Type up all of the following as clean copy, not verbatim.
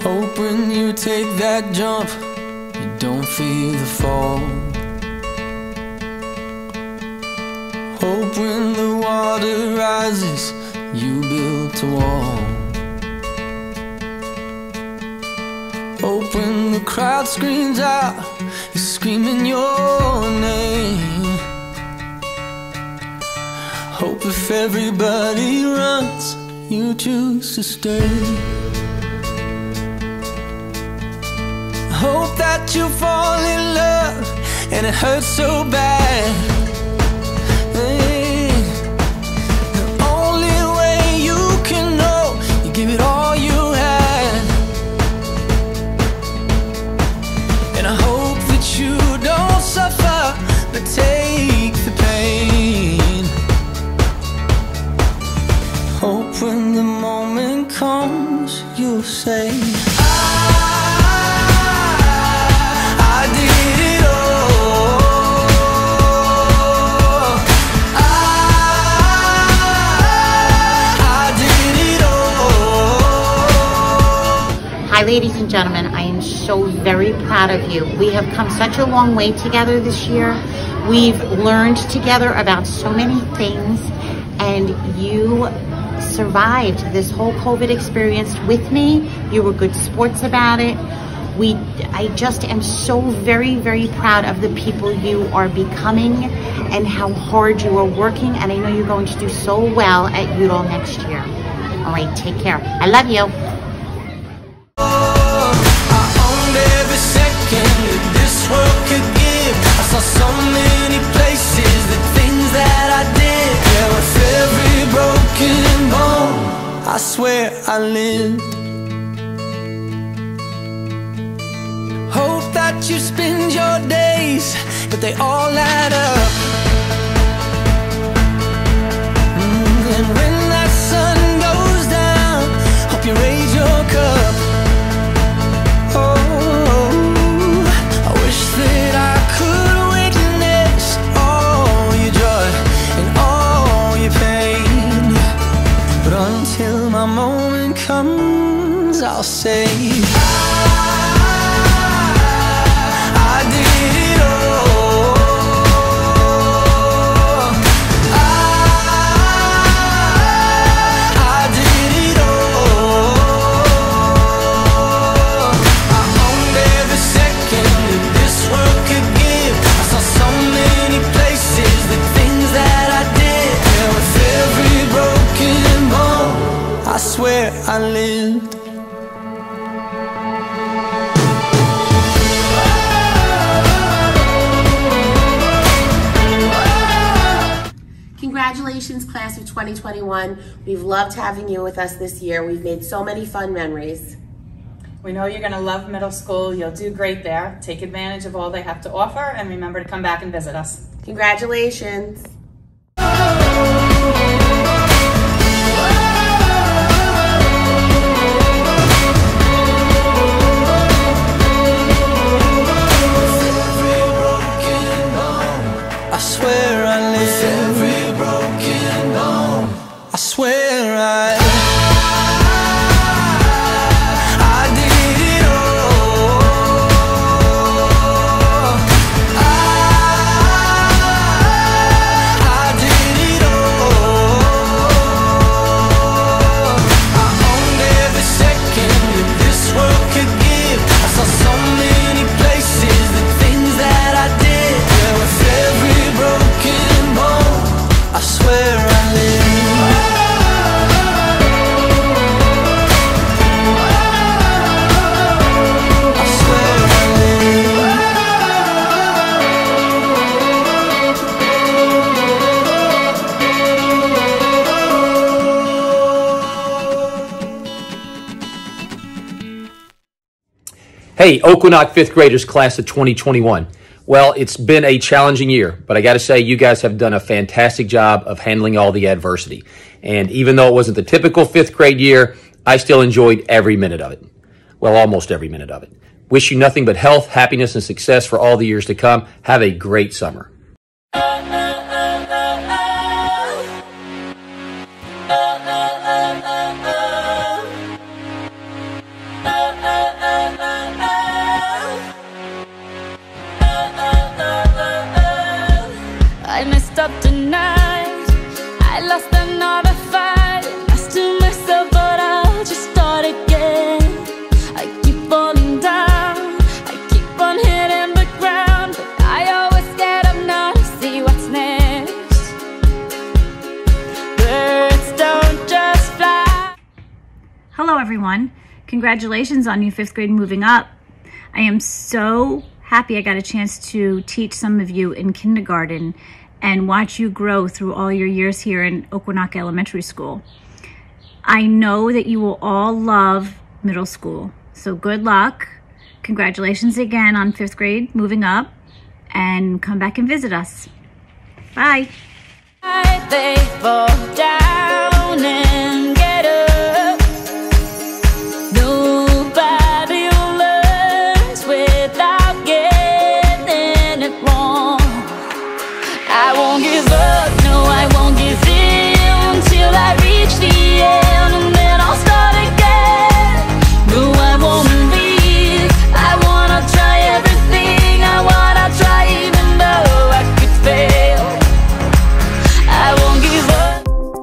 Hope when you take that jump, you don't feel the fall. Hope when the water rises, you built a wall. Hope when the crowd screams out, you're screaming your name. Hope if everybody runs, you choose to stay. Hope that you fall in love and it hurts so bad. Hey, the only way you can know, you give it all you had. And I hope that you don't suffer, but take the pain. Hope when the moment comes, you'll say, I did it all. I did it all. Hi, ladies and gentlemen. I am so very proud of you. We have come such a long way together this year. We've learned together about so many things, and you survived this whole COVID experience with me. You were good sports about it. I just am so very, very proud of the people you are becoming and how hard you are working, and I know you're going to do so well at Udall next year. All right, take care. I love you. I owned every second that this world could give. I saw so many places, the things that I did. Yeah, with every broken bone, I swear I lived. Hope that you spend your days, but they all add up. And when that sun goes down, hope you raise your cup. Oh, I wish that I could witness all your joy and all your pain. But until my moment comes, I'll say, I did it all. I did it all. I owned every second that this world could give. I saw so many places, the things that I did. Yeah, with every broken bone, I swear I lived. Congratulations, class of 2021. We've loved having you with us this year. We've made so many fun memories. We know you're going to love middle school. You'll do great there. Take advantage of all they have to offer, and remember to come back and visit us. Congratulations. I swear I live. Every broken bone, I swear I did it all. I did it all. I owned every second that this world could give. I saw so many places, the things that I did. Yeah, with every broken bone, I swear I live. I swear I live. Hey, Oquenock 5th graders, class of 2021. Well, it's been a challenging year, but I got to say you guys have done a fantastic job of handling all the adversity. And even though it wasn't the typical 5th grade year, I still enjoyed every minute of it. Well, almost every minute of it. Wish you nothing but health, happiness, and success for all the years to come. Have a great summer. oh, oh. I messed up tonight. I lost another fight. Lost to myself, but I'll just start again. I keep falling down, I keep on hitting the ground, but I always get up now to see what's next. Birds don't just fly. Hello everyone. Congratulations on your 5th grade moving up. I am so happy I got a chance to teach some of you in kindergarten and watch you grow through all your years here in Oquenock Elementary School. I know that you will all love middle school, so good luck. Congratulations again on 5th grade moving up, and come back and visit us. Bye. They fall down and get up. Nobody learns without getting it wrong. I won't give up, no I won't give in till I reach the end, and then I'll start again. No, I won't leave, I wanna try everything, I wanna try even though I could fail. I won't give up.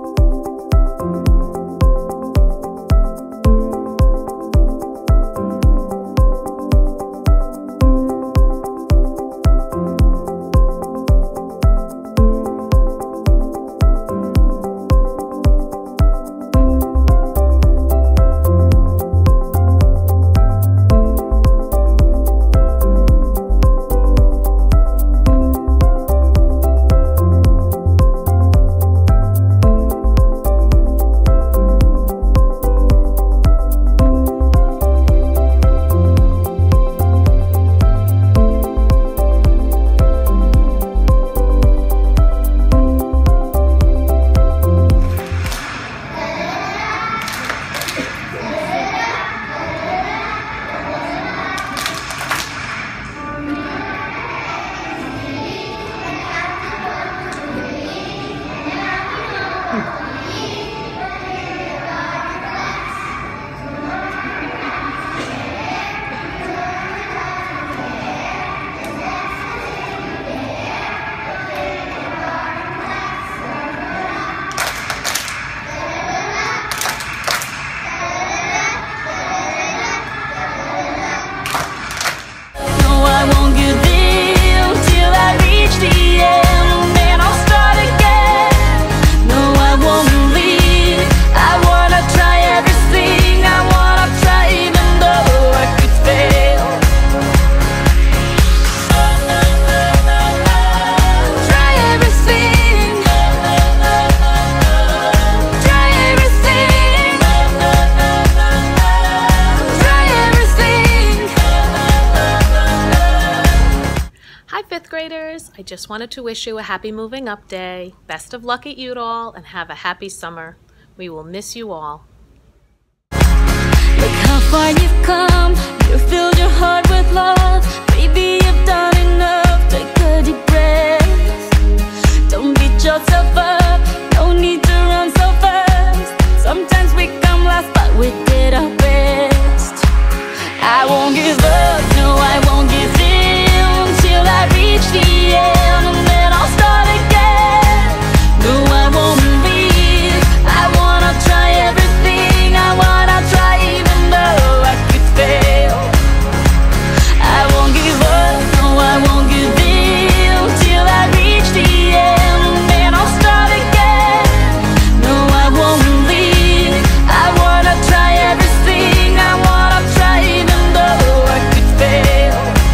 I just wanted to wish you a happy moving up day. Best of luck at Udall and have a happy summer. We will miss you all. Look how far you've come. You filled your heart with love. Baby, you've done enough. Take a deep breath. Don't beat yourself up. No need to run so fast. Sometimes we come last, but we did our best. I won't give up. No, I won't give in till I reach the end, and then I'll start again. No, I won't leave. I wanna try everything. I wanna try even though I could fail. I won't give up. No, I won't give in till I reach the end, and then I'll start again. No, I won't leave. I wanna try everything. I wanna try even though I could fail.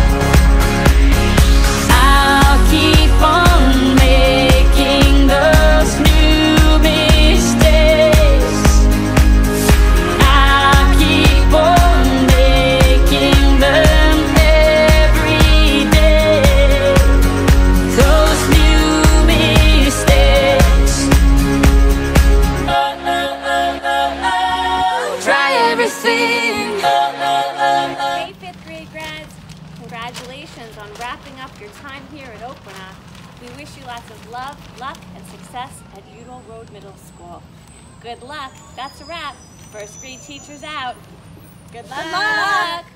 I'll keep on making those new mistakes. I'll keep on making them every day. Those new mistakes. Try everything. Hey, 5th grade grads, congratulations on wrapping up your time here at Oquenock. We wish you lots of love, luck, and success at Udall Road Middle School. Good luck. That's a wrap. 1st grade teachers out. Good luck. Good luck.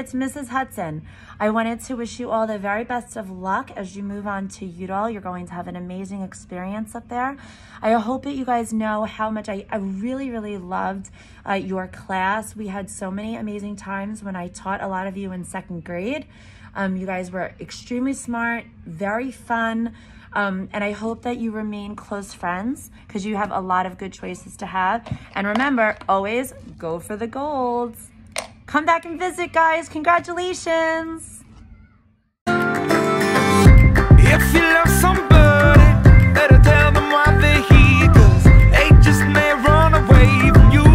it's Mrs. Hudson. I wanted to wish you all the very best of luck as you move on to Udall. You're going to have an amazing experience up there. I hope that you guys know how much I really, really loved your class. We had so many amazing times when I taught a lot of you in 2nd grade. You guys were extremely smart, very fun. And I hope that you remain close friends because you have a lot of good choices to have. And remember, always go for the golds. Come back and visit, guys. Congratulations. If you love somebody, better tell them why they're here, 'cause they just may run away from you.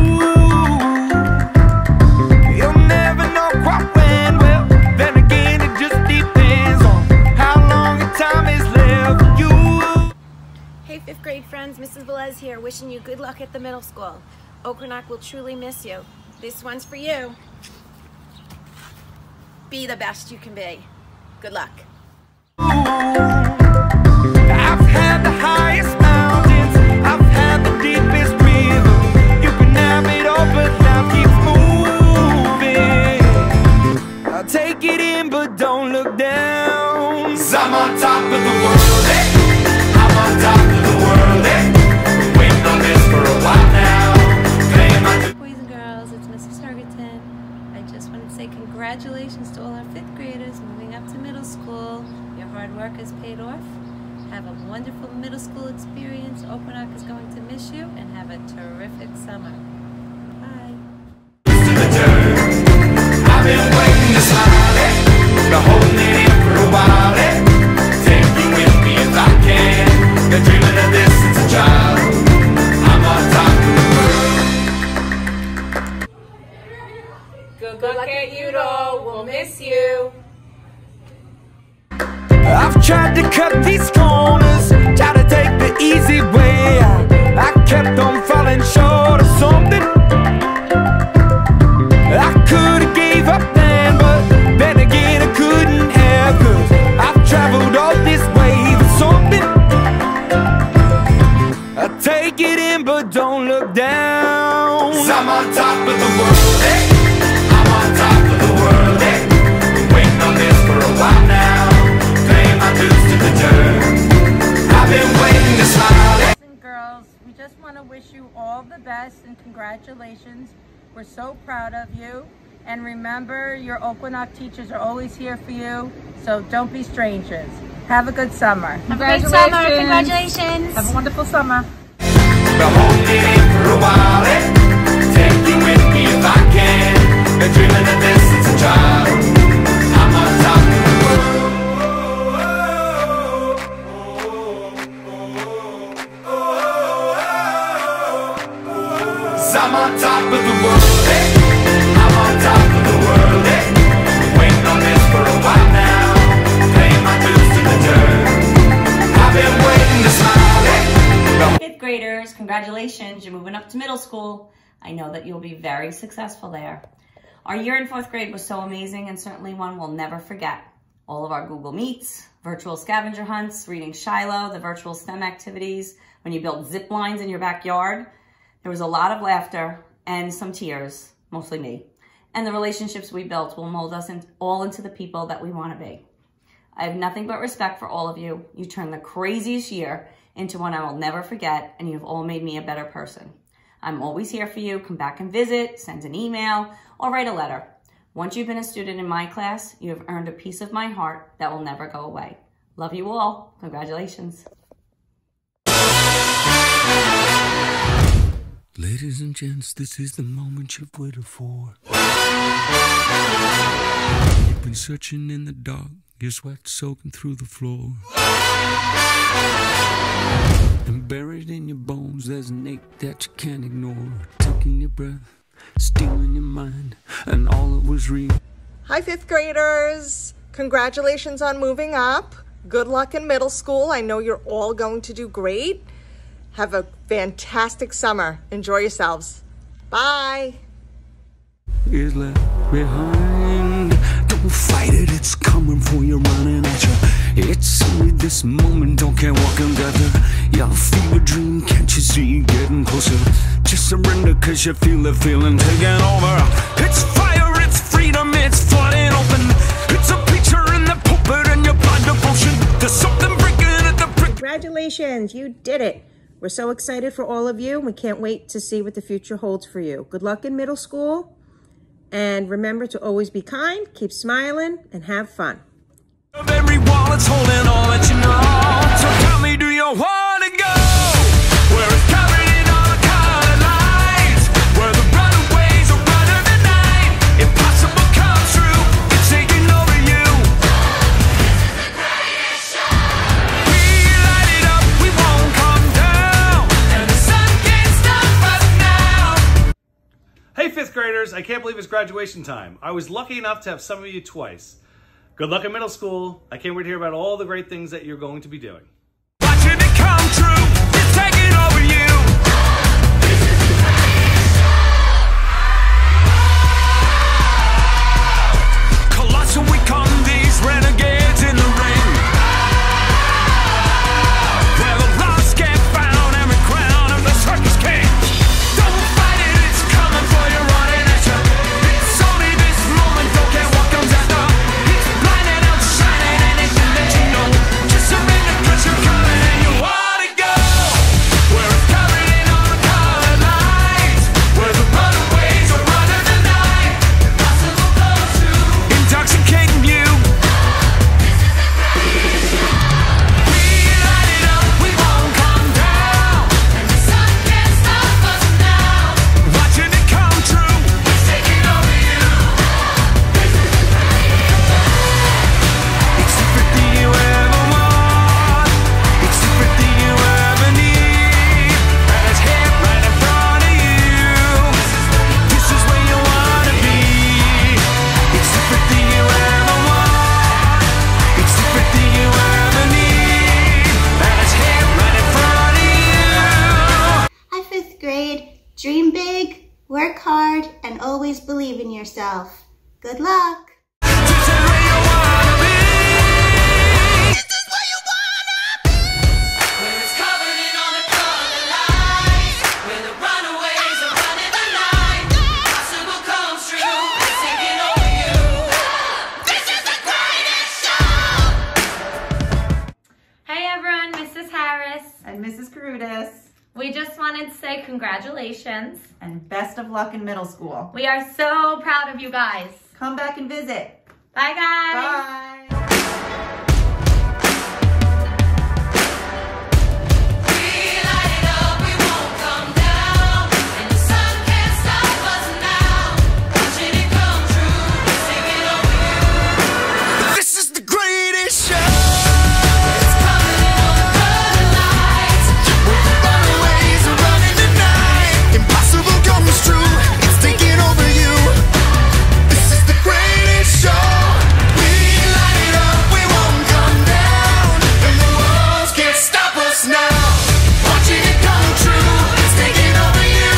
You'll never know quite when, well, then again it just depends on how long the time is left for you. Hey 5th grade friends, Mrs. Velez here, wishing you good luck at the middle school. Oquenock will truly miss you. This one's for you. Be the best you can be. Good luck. I've had the highest mountains, I've had the deepest river. You can have it all, but life keeps moving. I'll take it in, but don't look down. 'Cause I'm on top of the world, eh? I'm on top of the world, eh? Been waiting on this for a while now. Boys and girls, it's Mrs. Hergerton. I just wanted to say congratulations to all our 5th graders moving up to middle school. Your hard work has paid off. Have a wonderful middle school experience. Oquenock is going to miss you, and have a terrific summer. Bye. I've been waiting to smile, eh? Been holding it in for a while, eh? Take you with me if I can. Been dreaming of this since a child. I'm on top of the world. Good luck at Udall. We'll miss you. I've tried to cut these corners, tried to take the easy way out. I kept on falling short of something. I could've gave up then, but then again I couldn't have, 'cause I've traveled all this way for something. I take it in, but don't look down. 'Cause I'm on top of the world, eh? I'm on top of the world, eh? Been waiting on this for a while now. Paying my dues to the dirt. I've been waiting to smile, eh? Boys and girls, we just want to wish you all the best and congratulations. We're so proud of you. And remember, your Oquenock teachers are always here for you, so don't be strangers. Have a good summer. Have a great summer. Congratulations. Have a wonderful summer. Been holding it in for a while, eh? Take you with me if I can. Been dreaming of this since a child. I'm on top of the world. I'm on top of the world, eh? I'm on top of the world, eh? Been waiting on this for a while now. Paying my dues to the dirt. I've been waiting to smile, eh? 5th graders, congratulations, you're moving up to middle school. I know that you'll be very successful there. Our year in 4th grade was so amazing, and certainly one we'll never forget. All of our Google Meets, virtual scavenger hunts, reading Shiloh, the virtual STEM activities, when you built zip lines in your backyard. There was a lot of laughter and some tears, mostly me. And the relationships we built will mold us all into the people that we want to be. I have nothing but respect for all of you. You turned the craziest year into one I will never forget, and you've all made me a better person. I'm always here for you. Come back and visit, send an email, or write a letter. Once you've been a student in my class, you have earned a piece of my heart that will never go away. Love you all. Congratulations. Ladies and gents, this is the moment you've waited for. You've been searching in the dark, your sweat soaking through the floor. And buried in your bones, there's an ache that you can't ignore. Taking your breath, stealing your mind, and all it was real. Hi 5th graders, congratulations on moving up. Good luck in middle school. I know you're all going to do great. Have a fantastic summer. Enjoy yourselves. Bye. Is left behind. Don't fight it, it's coming for you, running at you. It's only this moment, don't care what can gather. You'll feel a dream, can't you see you getting closer? Just surrender, cause you feel the feeling taking over. It's fire, it's freedom, it's flooding happen. It's a picture in the pulpit and your blind devotion. There's something breaking at the brick. Congratulations, you did it. We're so excited for all of you. We can't wait to see what the future holds for you. Good luck in middle school. And remember to always be kind, keep smiling, and have fun. Every wall it's holding on that you know. So tell me, do you want to go? Where it's covered in all the colored lights, where the runaways are running the night. Impossible comes true, it's taking over you. This is the greatest show. We light it up, we won't come down, and the sun can't stop us now. Hey 5th graders, I can't believe it's graduation time. I was lucky enough to have some of you twice. Good luck in middle school. I can't wait to hear about all the great things that you're going to be doing. Watching it come true, it's taking over you. Colossal, we come these renegades in the ring. Where the lost get found, every crown of the circus king. Don't fight it, it's coming for you, running at you. It's only this moment, don't care what comes after. It's blinding out, shining, anything that you know. Just surrender, 'cause you're coming and you wanna go. Where it's covered in all the colored lights, where the runaways are running the night. Impossible comes true, intoxicating you. We light it up, we won't come down, and the sun can't stop us now. Watching it come true, it's taking over you. It's the 50 you ever want, it's the 50 you ever need, and it's here right in front of you. This is where you wanna be. It's the 50 you ever want, it's the 50 you ever need, and it's here right in front of you. Hi 5th grade, dream big, work hard, and always believe in yourself. Good luck. Where it's covered in all the colored lights, where the runaways are running the night. Impossible comes true, it's taking over you. This is the greatest show. Hey everyone, Mrs. Harris. And Mrs. Carudis. We just wanted to say congratulations. And best of luck in middle school. We are so proud of you guys. Come back and visit. Bye guys. Bye. We light it up, we won't come down, and the sun can't stop us now. Watching it come true, it's taking over you. This is the greatest show. It's covered in all the colored lights, Where the runaways are running the night. Impossible comes true, it's taking over you. This is the greatest show. We light it up, we won't come down, and the walls can't stop us now. Watching it come true, it's taking over you.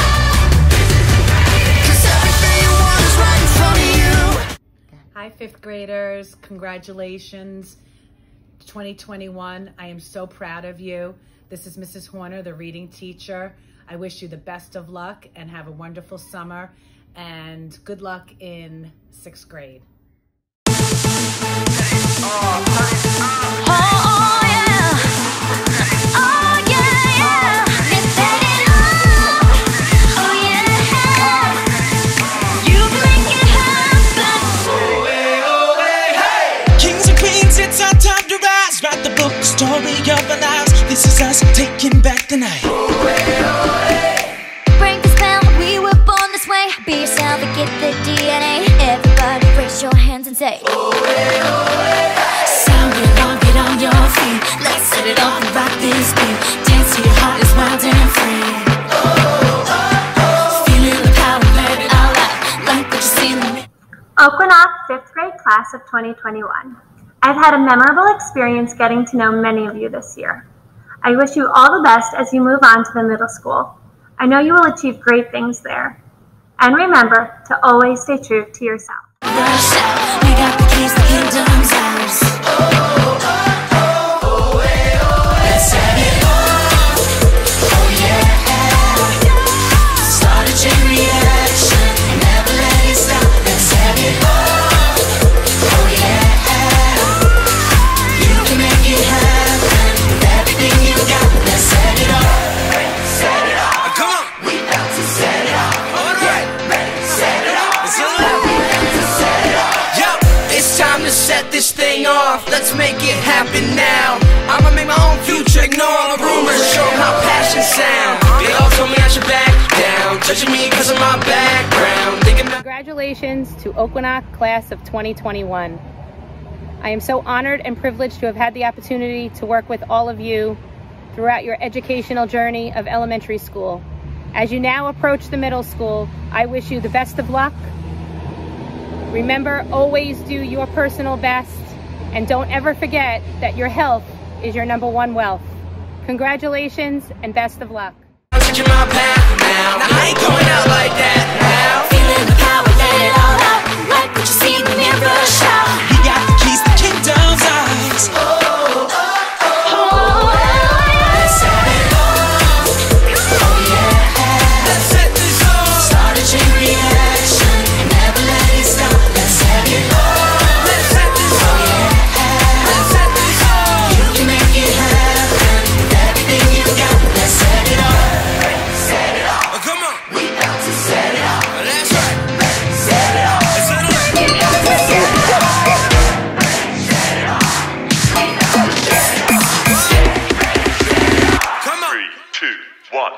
'Cause everything you want is right in front of you. Hi 5th graders, congratulations. 2021, I am so proud of you. This is Mrs. Horner, the reading teacher. I wish you the best of luck and have a wonderful summer, and good luck in 6th grade. Kings and queens, it's our time to rise. Write the book, story of our lives. This is us taking back the night. Break the spell, we were born this way. Be yourself and get the DNA. Everybody raise your hands and say sound it on, get on your feet. Let's set it off and rock this beat. Dance till your heart is wild and free. Feeling the power, let it all out. Like what you see in the Oquenock 5th grade class of 2021. I've had a memorable experience getting to know many of you this year. I wish you all the best as you move on to the middle school. I know you will achieve great things there. And remember to always stay true to yourself. We got the keys, the kingdom's ours. Let's set it off. Oh yeah. Start a chain reaction. Never let it stop. Let's set it off. sound. They all told me I should back down, judging me because of my background. Congratulations to Oquenock Class of 2021. I am so honored and privileged to have had the opportunity to work with all of you throughout your educational journey of elementary school. As you now approach the middle school, I wish you the best of luck. Remember, always do your personal best, and don't ever forget that your health is your #1 wealth. Congratulations and best of luck. I'm touching my path now. Now I ain't going out like that now. Feeling the power, let it all out. Like what you see in the mirror, shout. He got the keys to kingdom's eyes. Let's set it off. Oh yeah. Let's set this off. Start a chain reaction. Never let it stop. Let's set it off. Let's set this off. Oh yeah. Let's set this off. You can make it happen. Everything you got. Let's set it off. Set it off. Oh, come on. We got to set it off. That's right. Set it off. Let's set it off. We got to set it off. Set it off. Come on. 3, 2, 1.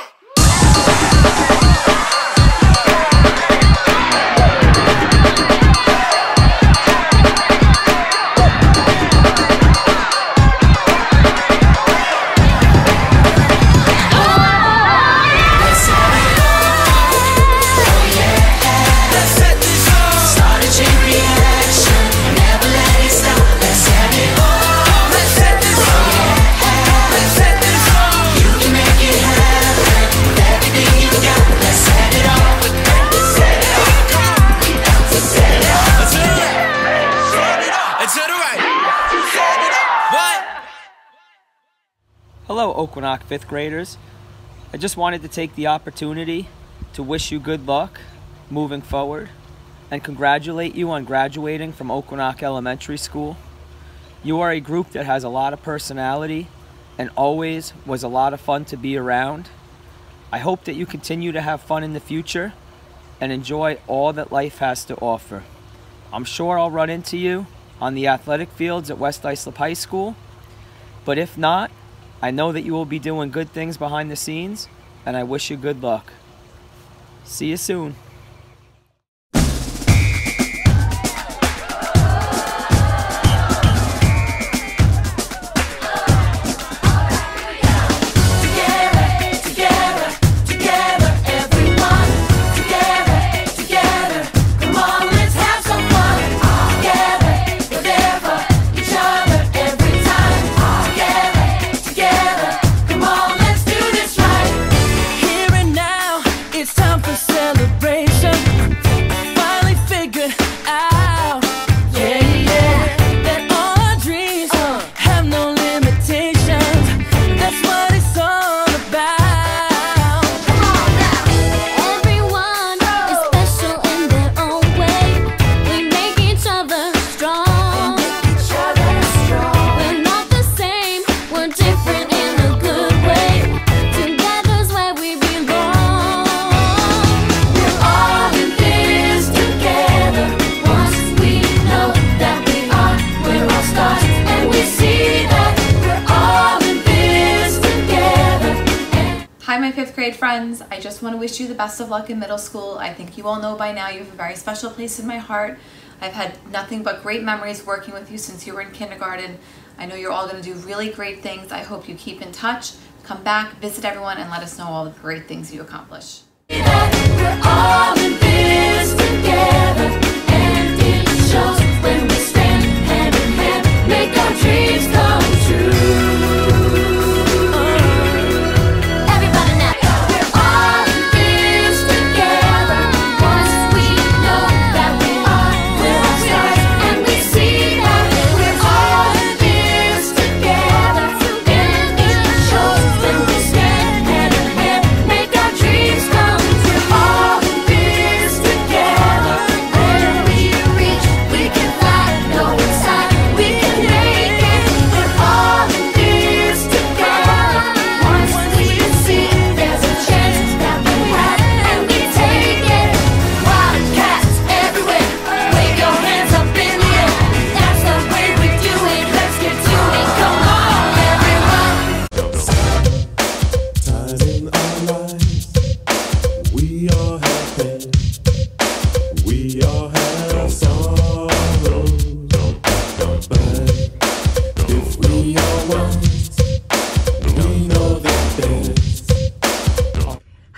Hello, Oquenock 5th graders. I just wanted to take the opportunity to wish you good luck moving forward and congratulate you on graduating from Oquenock Elementary School. You are a group that has a lot of personality and always was a lot of fun to be around. I hope that you continue to have fun in the future and enjoy all that life has to offer. I'm sure I'll run into you on the athletic fields at West Islip High School, but if not, I know that you will be doing good things behind the scenes, and I wish you good luck. See you soon. Hi, my 5th grade friends. I just want to wish you the best of luck in middle school. I think you all know by now you have a very special place in my heart. I've had nothing but great memories working with you since you were in kindergarten. I know you're all going to do really great things. I hope you keep in touch, come back, visit everyone, and let us know all the great things you accomplish. We're all in this together, and it shows when we stand hand in hand, make our dreams come true.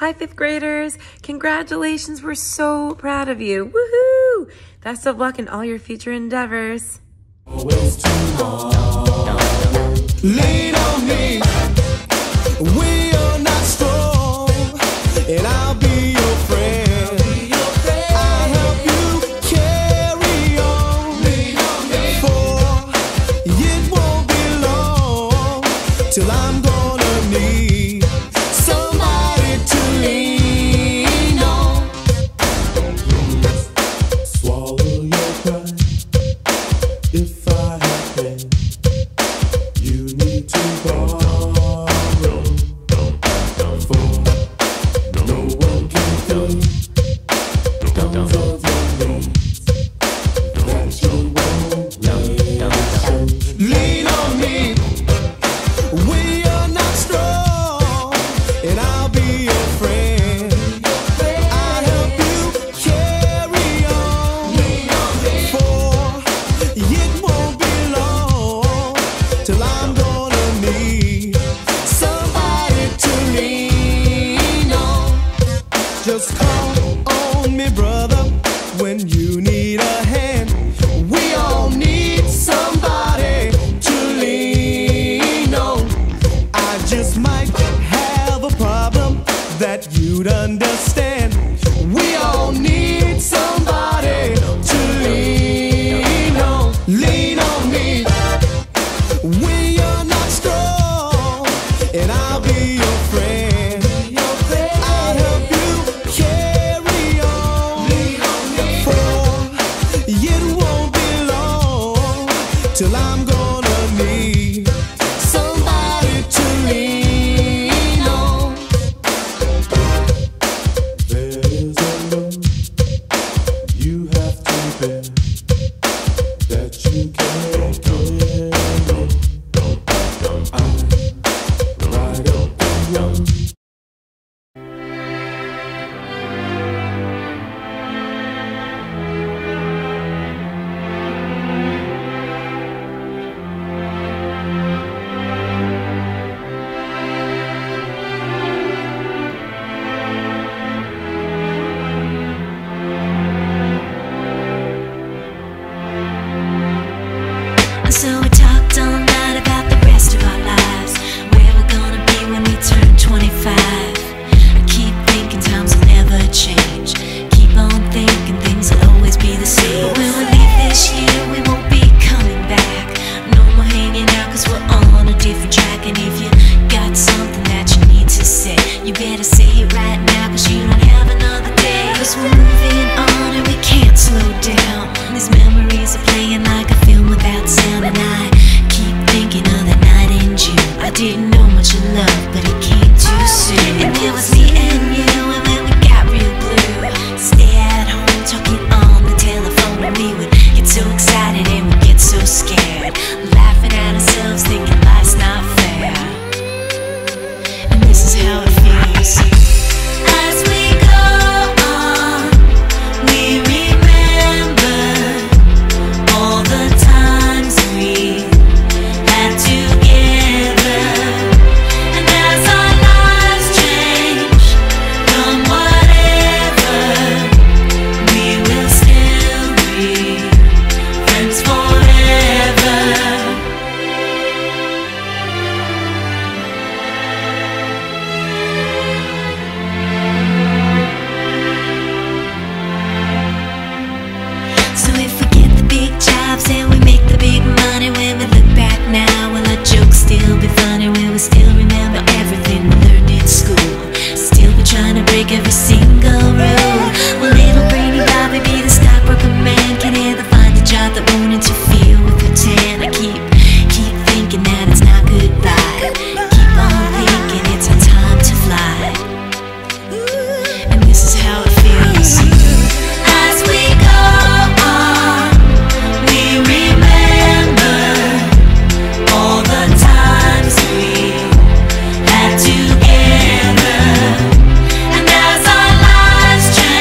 Hi, fifth graders. Congratulations. We're so proud of you. Woohoo! Best of luck in all your future endeavors. Lean on me. We are not strong, and I'll be your friend. I'll help you carry on. For it won't be long till I'm gonna need somebody to lean on. Swallow your pride. If I have pain, you need to borrow. For no one can fill tons of your needs that you won't need. Lean on me. We are not strong, and I'll be your friend. I'll help you carry on. For it won't be long till I'm gonna need somebody to lean on. Just call on me, brother, when you need a hand. We all need somebody to lean on. I just might have a problem that you'd understand. We all need somebody to lean on. Lean on me. We are not strong, and I'll be your friend. I'll help you carry on. For it won't be long till I'm gonna need somebody to lean on. There is a load you have to bear that you can't carry. I'm right up the road. So we talked all night about the rest of our lives, where we're gonna be when we turn 25. I keep thinking times will never change. Keep on thinking things will always be the same. But when we leave this year, we won't be coming back. No more hanging out, cause we're all on a different track. And if you got something that you need to say, you better say it right now, cause you don't have another day. Cause we're moving on and we can't slow down. These memories are playing like a film without sound. And I keep thinking of the night in June. I didn't know much of love, but it came too soon. And it was me and you, and then we got real blue. Stay at home talking on the telephone, and we would get so excited and we'd get so scared, laughing at ourselves, thinking life's not fair. And this is how it feels. As we go on, we remember all the times we had together. And as our lives change from whatever, we will still be friends forever. So if we get the big jobs and we make the big money, when we look back now, will our jokes still be funny? Will we still remember everything we learned in school? Still be trying to break every single rule? Will little brainy Bobby be the stockbroker man? Can he ever find a job that won't interfere with the tan? I keep thinking that it's not goodbye. Keep on thinking it's our time to fly. And this is how it feels. As we go on, we remember all the times we had together. And as our lives change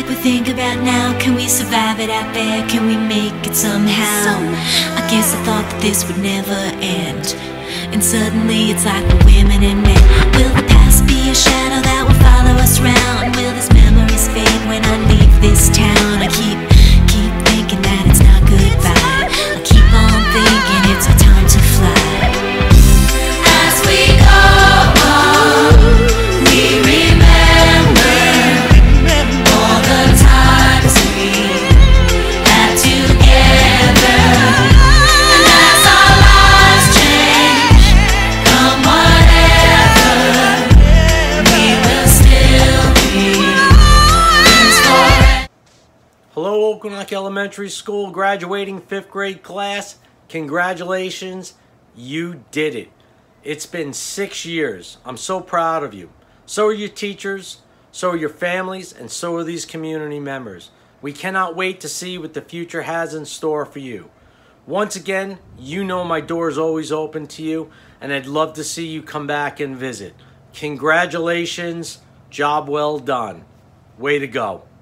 like we think about now. Can we survive it out there? Can we make it somehow? I guess I thought that this would never end, and suddenly it's like we're women and men. Will the past be a shadow that will follow us round? Will these memories fade when I leave this town? I keep thinking that it's not goodbye. I keep on thinking it's our time to fly. As we go on, we remember all the times we had together. And as our lives change, come whatever, we will still be friends forever. Hello, Oquenock Elementary School graduating 5th grade class. Congratulations, you did it. It's been 6 years. I'm so proud of you. So are your teachers, so are your families, and so are these community members. We cannot wait to see what the future has in store for you. Once again, you know my door is always open to you, and I'd love to see you come back and visit. Congratulations, job well done. Way to go.